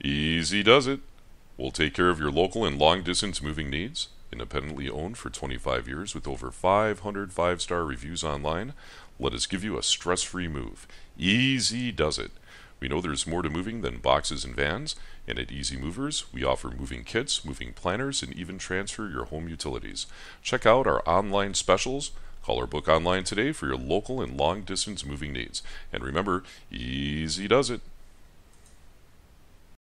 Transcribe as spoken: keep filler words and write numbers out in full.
Easy does it. We'll take care of your local and long distance moving needs. Independently owned for twenty-five years with over five hundred five-star reviews online, let us give you a stress-free move. Easy does it. We know there's more to moving than boxes and vans, and at Easy Movers, we offer moving kits, moving planners, and even transfer your home utilities. Check out our online specials. Call or book online today for your local and long distance moving needs. And remember, easy does it.